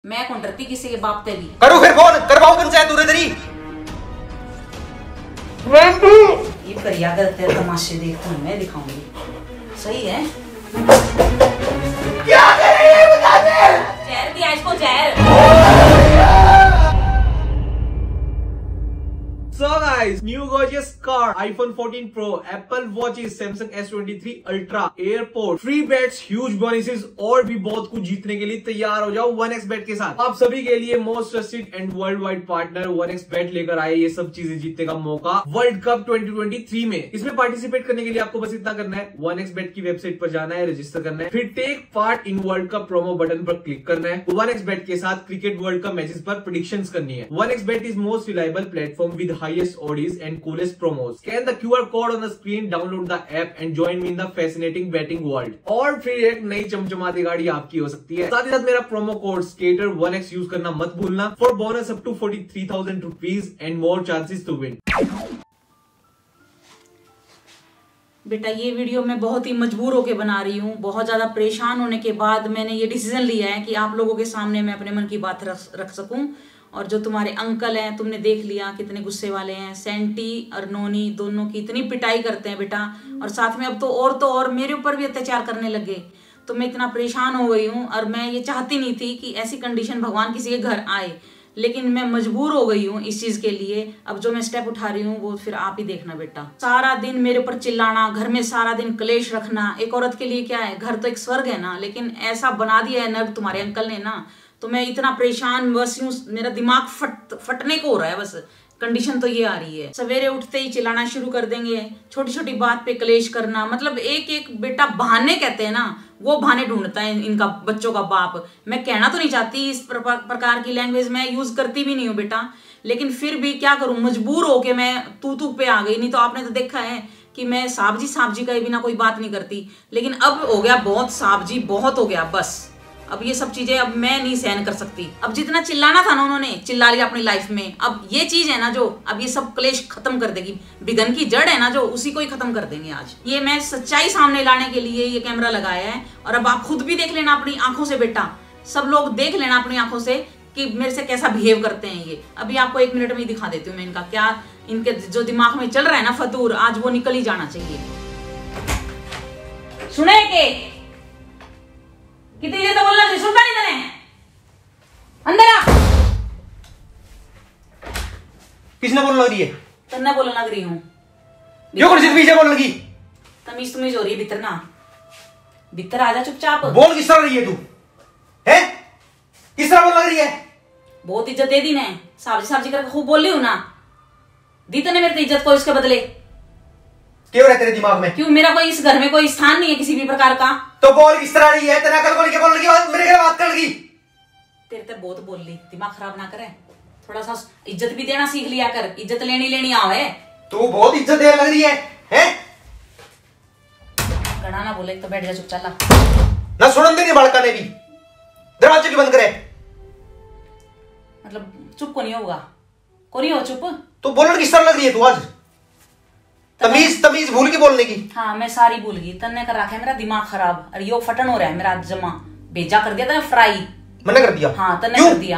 मैं कौन डरती किसी के बाप ते भी। करूं फिर फोन करवाऊं पंचायत उरे तेरी। ये करिया कर तेरे तमाशे देख मैं दिखाऊंगी। सही है। क्या कर रही है बता दे। जहर दिया इसको जहर। So guys, new gorgeous car, iPhone 14 Pro, Apple Watches, Samsung S23 Ultra, airport, free bets, huge bonuses और भी बहुत कुछ जीतने के लिए तैयार हो जाओ 1xBet के साथ। आप सभी के लिए most trusted and world wide partner 1xBet लेकर आए ये सब चीजें जीतने का मौका वर्ल्ड कप 2023 में। इसमें पार्टिसिपेट करने के लिए आपको बस इतना करना है, 1xBet की वेबसाइट पर जाना है, रजिस्टर करना है, फिर take part in world cup promo button पर क्लिक करना है। 1xBet के साथ क्रिकेट वर्ल्ड कप मैचेस पर प्रेडिक्शंस करनी है। 1xBet is most reliable platform with highest odds and coolest promos. Scan the QR code on the screen, download the app and join me in the fascinating betting world. और फिर एक नई चमचमाती गाड़ी आपकी हो सकती है। साथ ही साथ मेरा प्रोमो कोड SKATER1X यूज करना मत भूलना for bonus up to 43,000 rupees and more chances to win. बेटा ये वीडियो मैं बहुत ही मजबूर होकर बना रही हूँ। बहुत ज्यादा परेशान होने के बाद मैंने ये डिसीजन लिया है कि आप लोगों के सामने मैं अपने मन की बात रख सकूं। और जो तुम्हारे अंकल हैं, तुमने देख लिया कितने गुस्से वाले हैं। सेंटी और नोनी दोनों की इतनी पिटाई करते हैं बेटा, और साथ में अब तो और मेरे ऊपर भी अत्याचार करने लगे। तो मैं इतना परेशान हो गई हूँ, और मैं ये चाहती नहीं थी कि ऐसी कंडीशन भगवान किसी के घर आए, लेकिन मैं मजबूर हो गई हूँ इस चीज के लिए। अब जो मैं स्टेप उठा रही हूँ वो फिर आप ही देखना बेटा। सारा दिन मेरे ऊपर चिल्लाना, घर में सारा दिन क्लेश रखना, एक औरत के लिए क्या है, घर तो एक स्वर्ग है ना, लेकिन ऐसा बना दिया है नर्क तुम्हारे अंकल ने ना। तो मैं इतना परेशान, बस यूं मेरा दिमाग फटने को हो रहा है। बस कंडीशन तो ये आ रही है, सवेरे उठते ही चिल्लाना शुरू कर देंगे, छोटी छोटी बात पे क्लेश करना। मतलब एक एक बेटा बहाने कहते हैं ना, वो बहाने ढूंढता है इनका बच्चों का बाप। मैं कहना तो नहीं चाहती, इस प्रकार की लैंग्वेज मैं यूज करती भी नहीं हूँ बेटा, लेकिन फिर भी क्या करूं, मजबूर होके मैं तू पे आ गई। नहीं तो आपने तो देखा है कि मैं साहब जी का बिना कोई बात नहीं करती, लेकिन अब हो गया बहुत, साहब जी बहुत हो गया बस। अब ये सब चीजें अब मैं नहीं सहन कर सकती। अब जितना चिल्लाना था ना उन्होंने चिल्ला लिया अपनी लाइफ में। अब ये चीज है ना जो अब ये सब क्लेश खत्म कर देगी, बिगन की जड़ है ना जो, उसी को ही खत्म कर देंगे आज। ये मैं सच्चाई सामने लाने के लिए ये कैमरा लगाया है, और अब आप खुद भी देख लेना अपनी आंखों से बेटा, सब लोग देख लेना अपनी आंखों से कि मेरे से कैसा बिहेव करते हैं ये। अभी आपको 1 मिनट में ही दिखा देती हूँ मैं इनका क्या, इनके जो दिमाग में चल रहा है ना फतूर, आज वो निकल ही जाना चाहिए। सुने के कितनी देर तक बोलना, सुनता नहीं तने, अंदर आ। किसने बोलने लगी है? तन्ने बोलने लग रही हूँ। क्यों कर जित पीछे बोलने लगी? तमीज तुमीज हो रही है भीतर ना, भीतर आजा चुपचाप। बोल किस तरह रही है तू? है किस तरह बोल लग रही है? बहुत इज्जत दे दी ने, साहब जी करके खूब बोल रही हूँ ना, दी तने मेरी इज्जत को इसके बदले। क्यों रहे तेरे दिमाग में? क्यों, मेरा कोई इस घर में कोई स्थान नहीं है किसी भी प्रकार का। तो बोल किस तरह रही है? तेरा कल बोल के बोलने की बात मेरे घर बात कर लगी। तेरे ते बहुत बोल ली, दिमाग खराब ना करे, थोड़ा सा इज्जत भी देना सीख लिया कर, इज्जत लेनी आवे। तू बहुत इज्जत देने लग रही है, हैं? गणा ना बोले तो बैठ जा चुपचाप ला। ना सुनन देनी बालका ने भी, दरवाजे की बंद करे। मतलब चुप को नहीं होगा, को नहीं हो चुप। तो बोलने किस तरह लग रही है तू आज? तमीज भूल के बोलने की। हाँ मैं सारी भूल गई, तन्ने कर रखा है मेरा दिमाग खराब, और यो फटन हो रहा है मेरा जमा। भेजा कर दिया तने फ्राई। मैंने कर दिया? हाँ तन्ने कर दिया।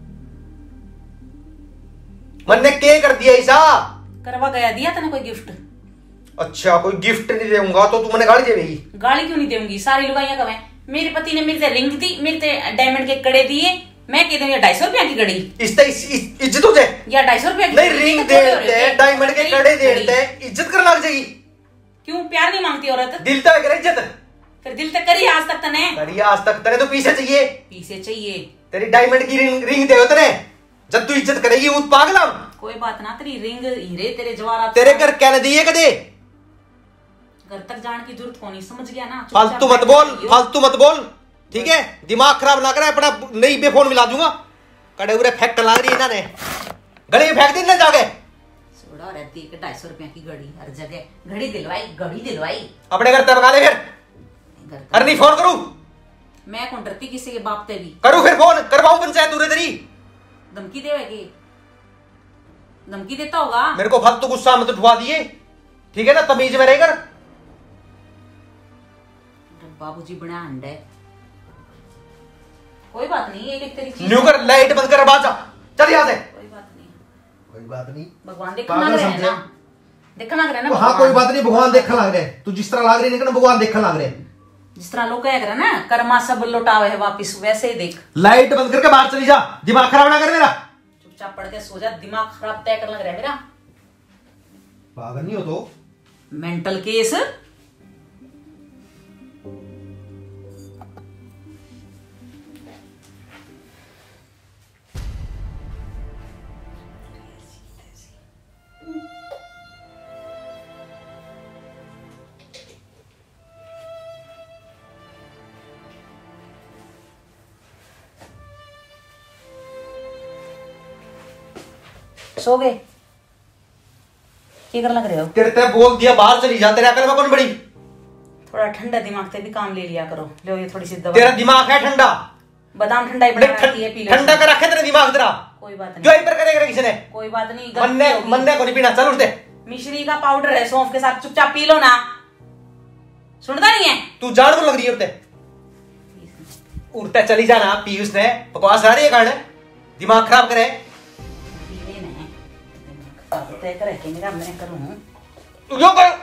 मैंने क्या कर दिया ऐसा? करवा गया दिया तने कोई गिफ्ट? अच्छा कोई गिफ्ट नहीं दूंगा तो तू मैंने गाली देगी? गाली क्यों नहीं दूंगी, सारी लुगाइयां कवे मेरे पति ने मेरे से रिंग दी, मेरे से डायमंड के कड़े दिए, मैं कहती हूँ 250 रुपया की घड़ी। इज्जत हो जाए या 250 रुपया की? नहीं, रिंग दे, डायमंड के कड़े दे, इज्जत करना लग जाएगी। क्यों, प्यार नहीं मांगती औरत? दिल तक करे इज्जत, फिर दिल तक करी आज तक तने? करी आज तक तने, तो पीछे चाहिए तेरी डायमंड की रिंग दे तने, जब तू इज्जत करेगी वो पागल। कोई बात ना, तेरी रिंग हीरे तेरे जवाहरात तेरे घर कहने दिए कदे? घर तक जाने की जरूरत होनी, समझ गया ना? फालतू मत बोल, ठीक है? दिमाग खराब ना करे अपना, नई बे फोन मिला दूंगा। कड़े उरे फेंक लग रही है इन्होंने, गले में फेंक दी जाके। सोड़ा रहती है 250 रुपया की घड़ी, हर जगह घड़ी दिलवाई। अपने घर तक ले फिर। अरे नहीं फोन करूं? मैं कौन डरती किसी के बाप ते भी। करूं फिर फोन करवाऊं पंचायत उरे तेरी? धमकी देवेगी? धमकी देता होगा? मेरे को फालतू गुस्सा मत उठवा दिए, ठीक है ना? तमीज में रहकर। बाबूजी बना अंडे कोई बात नहीं, एक तेरी चीज। न्यू कर, लाइट बंद कर, बाहर जा, चल यहाँ से। कोई बात नहीं, कोई बात नहीं, भगवान देखना लग रहा है ना, देखना लग रहा है ना। हाँ कोई बात नहीं, भगवान देखने लग रहे हैं। तू जिस तरह लग रही है भगवान देखने लग रहे हैं। जिस तरह लोग कह रहे हैं ना, कर्मा सब लौटावे है वापिस, वैसे ही देख। लाइट बंद करके बाहर चली जा, दिमाग खराब ना कर मेरा। चुपचाप पढ़ के सो जा, दिमाग खराब तय करने लग रहा है मेरा। पागल नहीं हो तो? Mental case. सो गए? क्या कर लग रहे हो? तेरे ते बोल दिया बाहर चली जा, तेरे अकल में कौन बड़ी? थोड़ा ठंडा दिमाग से भी काम ले लिया करो। लो ये थोड़ी सी दवा। तेरा दिमाग है ठंडा? बादाम ठंडा ही बना रखी है, पी लो। ठंडा कर रखे तेरे दिमाग तेरा। कोई बात नहीं, जो इधर करेगा किसी ने? कोई बात नहीं, मन्ने को नहीं पीना, चल उठते। मिश्री का पाउडर है सौंफ के साथ, चुपचाप पी लो ना। सुनता नहीं है? तू जान को लग रही है उठते उठते चली जाना। पीयूष ने बकवास आ रही है कारण दिमाग खराब करे। तय करे कि मेरा मैं करूं तू जो कर।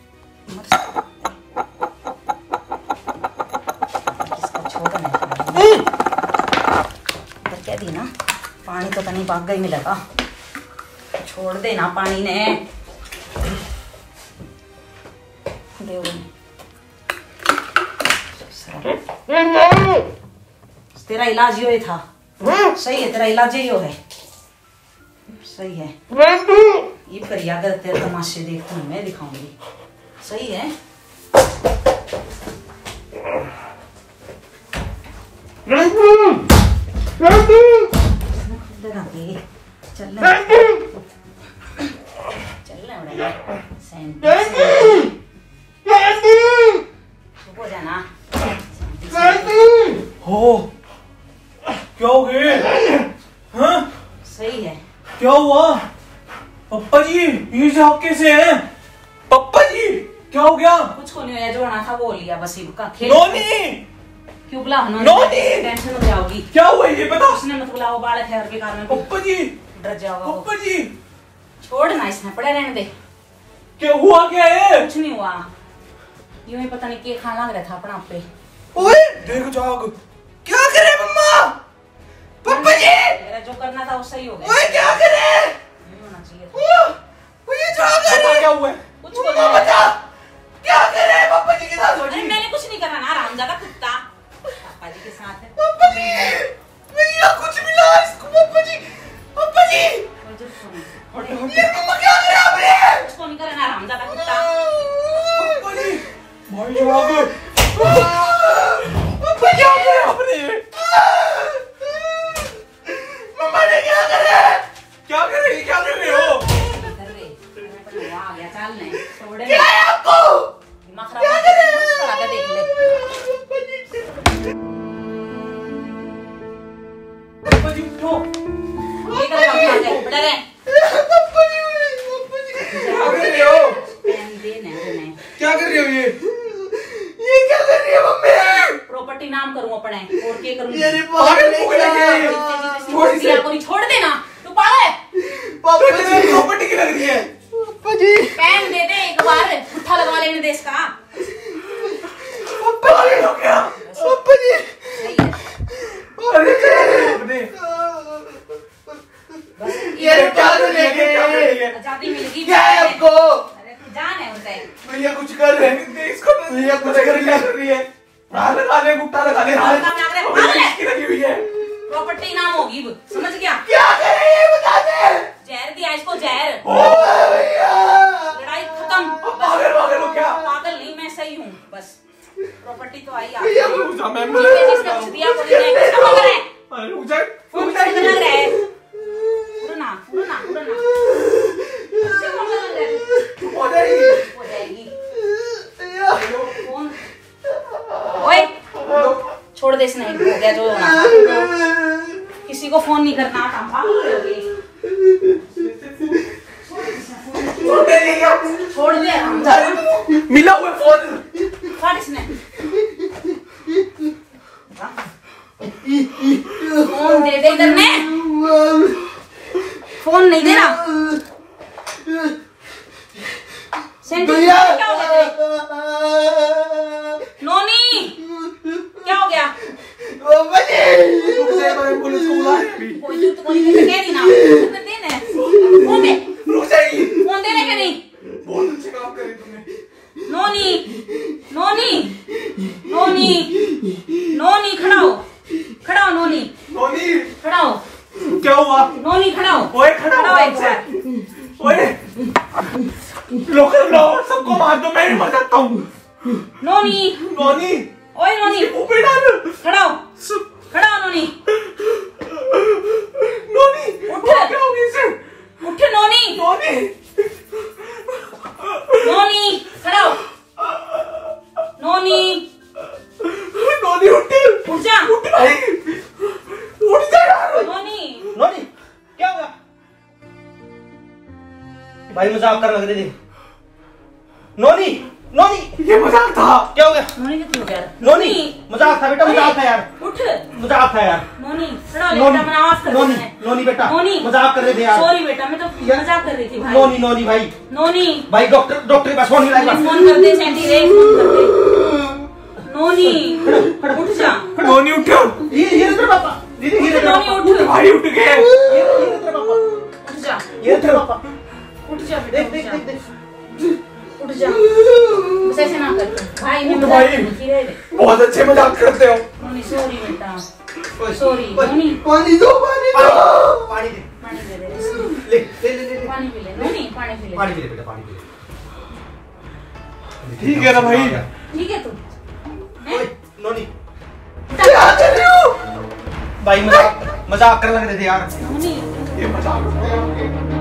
किसका छोटा तो क्या दी ना, पानी तो कहीं भाग गई मिलेगा। छोड़ देना पानी ने। तेरा इलाज यो था, सही है, तेरा इलाज यो है, सही है। ये करिया अगर तेरे तमाशे देखता हूँ मैं, दिखाऊंगी। सही है। हो जाना। हो क्या हो गए? हाँ सही है। क्या हुआ? पप्पा जी ये जाग कैसे हैं? पप्पा जी क्या हो गया? कुछ को नहीं, जो होना था वो लिया बस। का खेल नोनी क्यों बुला? नोनी टेंशन हो जाओगी। क्या हुआ ये बता। उसने मत बुलाओ, बालक है और बेकार में। पप्पा जी डर जाओगा। पप्पा जी छोड़ ना, इसमें पड़े रहने दे। क्या हुआ? क्या है? कुछ नहीं हुआ, यूं ही पता नहीं क्या खाना लग रहा था अपना आप पे। ओए देख जाग। क्या करे मम्मा? पप्पा जी मेरा जो करना था वो सही हो गया। ओए क्या करे? नहीं होना चाहिए था। ये जाग रहा। क्या हुआ? कुछ को नहीं बता। क्या करे पापा जी के साथ? अरे मैंने कुछ नहीं करा ना, रामजादा कुत्ता पापा जी के साथ है। पापा जी भैया कुछ मिला इसको। पापा जी पापा जी ये मम्मा क्या करे आपने? कुछ को नहीं करा ना, रामजादा कुत्ता। पापा जी भाई जाग। पापा क्या करे आपने? मम्मा ने क्या करे? क्या कर रही? क्या कर रहे हो? आ गया चाल नहीं छोड़े। क्या है आपको? दिमाग खराब कर देख ले। पापा जी उठो। ये कर रहा है बड़ा रे। पापा जी क्या कर रहे हो? पेन दे ने। क्या कर रहे हो ये क्या कर रही है मम्मी? प्रॉपर्टी नाम करूं अपने और क्या करूं? ये पागल छोड़ देना, तू पागल है। पापा जी प्रॉपर्टी की लग रही है। पापा जी पेन दे दे एक बार, पुट्ठा लगवा लेने दे इसका। पापा जी हो गया। पापा जी अरे ये क्या कर रहे हैं? आजादी मिल गई। क्या है आपको? अरे तू जान है उनसे। भैया कुछ कर रहे हैं इसको। भैया कुछ कर रही है। लगा ले गुट्टा लगा ले। लगी हुई है। प्रॉपर्टी नाम होगी, समझ गया? क्या कर रही है बता दे। जहर दिया इसको, जहर। भैया लड़ाई खत्म। पागल हो क्या? पागल नहीं, मैं सही हूँ बस। प्रॉपर्टी तो आई भैया आपको। रुक जा। मैं जिसने कुछ दिया वो नहीं है। क्या कर रहा है? अरे रुक जा। फोन से लग रहा है। उड़ना उड़ना उड़ना। उससे कौन लग रहा है? हो जाएगी। हो जाएगी। फोन ओए छोड़ दे, इसने हो गया जो होना था। किसी को फोन नहीं करना, काम पागल हो गई। छोड़ दे हम। मिला हुआ फोन काट इसने। फोन दे दे इधर में, फोन नहीं दे रहा। क्या हो गया नोनी, क्या हो गया? पुलिस को बुला कह दी ना देना फोन दे, फोन देने के नहीं। बहुत अच्छे काम करे तुमने। नोनी नोनी नोनी नोनी खड़ा हो, खड़ा हो नोनी, नोनी खड़ा हो। क्या हुआ? नोनी खड़ा हो, ओए खड़ा हो एक बार। ओए लोकल ब्लॉगर सबको मार दो, मैं भी मर सकता हूँ। नोनी नोनी ओए नोनी ऊपर डाल, खड़ा हो, खड़ा हो नोनी। नोनी उठ, क्या हो गया इसे? उठ नोनी, नोनी नोनी खड़ा हो, नोनी नोनी उठ जा, उठ भाई, उठ जा यार। नोनी नोनी क्या हुआ? भाई मजाक कर लग रही थी। नोनी नोनी ये मजाक था। क्या हो गया? नोनी क्या हो गया? नोनी मजाक था बेटा, मजाक था यार, उठ मजाक था यार। नोनी खड़ा हो, बेटा मैंने आवाज कर नोनी दी। नोनी बेटा नोनी मजाक कर रहे थे यार। सॉरी बेटा, मैं तो मजाक कर रही थी भाई। नोनी नोनी भाई, नोनी भाई डॉक्टर के पास फोन मिलाएगा। फोन कर दे सेंटी रे, फोन कर दे। नोनी उठ जा, नोनी उठो, ये तेरे पापा, दीदी ये तेरे नोनी पापा, उठ, भाई उठ गए। ये तेरे पापा, उठ जा, ये तेरे पापा, उठ जा बेटा, देख उठ देख जा, देख देख। उठ जा, बस ऐसे ना कर भाई, मैं उठ मजाक भाई। कर रही थी रे। बहुत अच्छे मजाक करते हो। नोनी सॉरी बेटा, सॉरी नोनी, पानी दो, पानी दो। पानी दे, पानी दे दे, ले ले ले ले, पानी पी ले नोनी, पानी पी ले। पानी पी ले बेटा, पानी पी ले। ठीक है ना भाई? ठीक है तू ओए नोनी क्या कर रहे हो? भाई मजाक कर लग रहे थे यार। नोनी ये मजाक